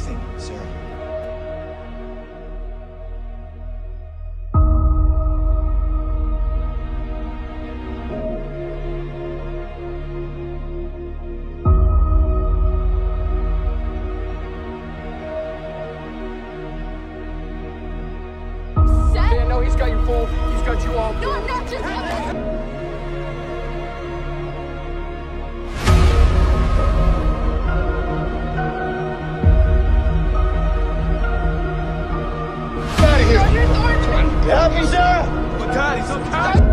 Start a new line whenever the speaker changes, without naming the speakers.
anything, Sarah.
Yeah, no, he's got you fooled. He's got you all fooled.
No, I'm not just...
Get out of here! Help me, Sarah!
Oh, God, he's so tired.